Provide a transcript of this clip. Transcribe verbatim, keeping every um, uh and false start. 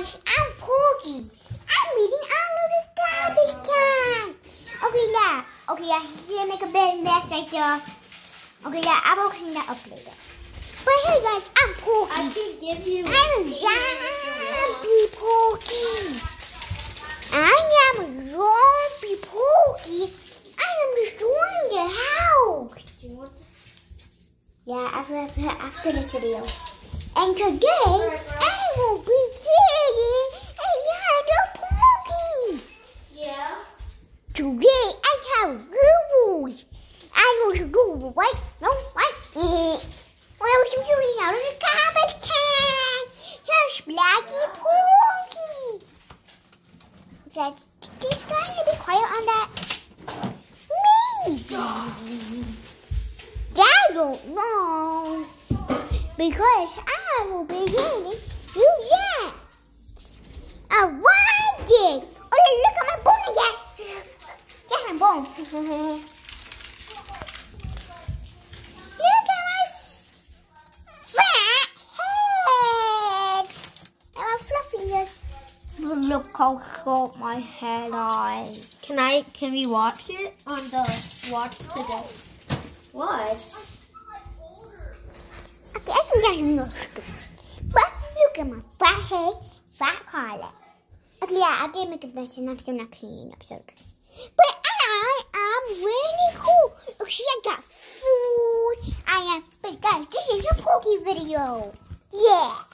guys, I'm Porky. I'm eating all of the garbage can. Okay, yeah. Okay, yeah, he's gonna make a big mess right there. Okay, yeah, I will clean that up later. But hey guys, I'm Porky. I can give you. I'm Zombie Porky. I am Zombie Porky. I am destroying your house. Do you want this? Yeah, after after this video. And today I will be digging another Porky. Yeah. Today I have rules. I will go right, no, right. Well, I'm doing out of the garbage can. Here's Blacky Porky. That's just trying to be quiet on that. Maybe. I don't know. Because I will be getting you yet. I want it. Oh, look at my bone again. Get my bone. Look at my fat head. And my fluffy head. Look how short my head is. Can I? Can we watch it on the watch today? What? Okay, I think I know. But look at my fat head, fat collar. Okay, yeah, I did make a mess and I'm still not cleaning up so good. But I am really cool. Oh, see, I got food. I am, but guys, this is a Porky video. Yeah.